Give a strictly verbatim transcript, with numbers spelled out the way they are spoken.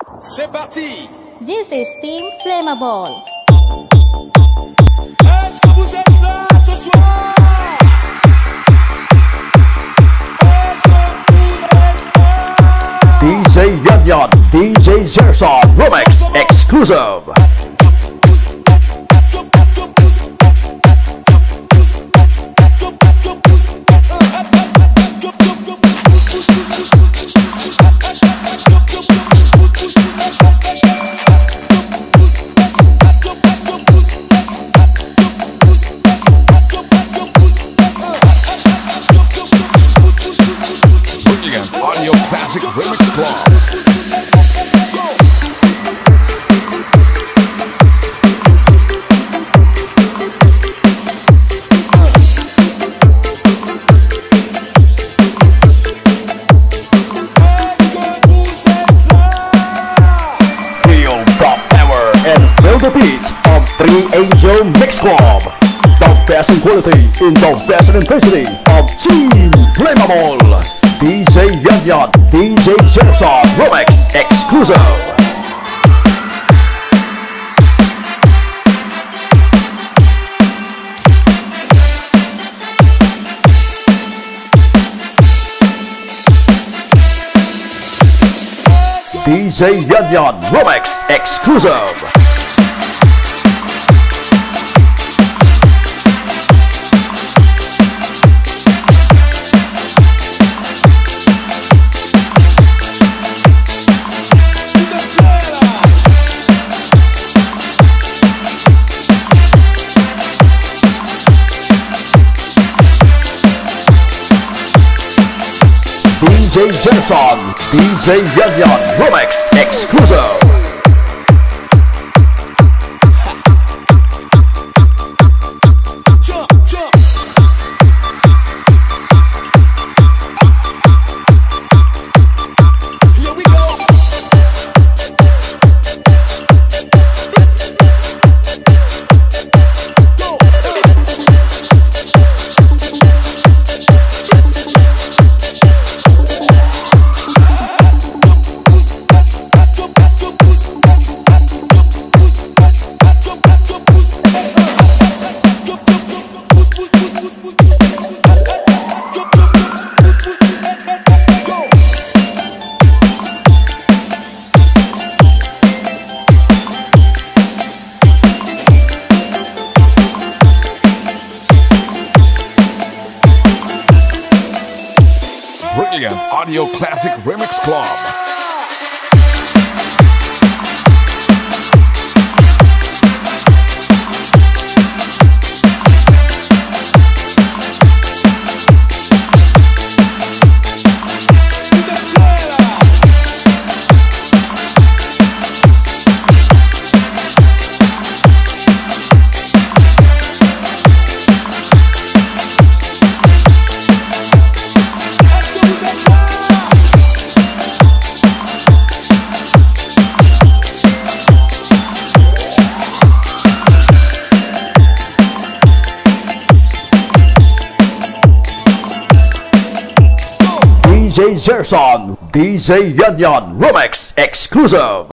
C'est parti. This is Team Flammable. Est-ce que vous êtes là ce soir? Est-ce que vous êtes là? D J Yan Yan, D J Gerson, Remix Exclusive. Audio Classic Remix Club. Feel the power and feel the beat of three Angel Mix Club. The best in quality in the best in intensity of Team Flammable. D J Yan Yan, D J Gerson, Remix Exclusive. D J Yan Yan, Remix Exclusive. D J Gerson, D J Yan Yan, Remix Exclusive. Jump, jump. Here we go. Brilliant Audio Classic Remix Club. D J Gerson, D J Yan Yan, Remix Exclusive.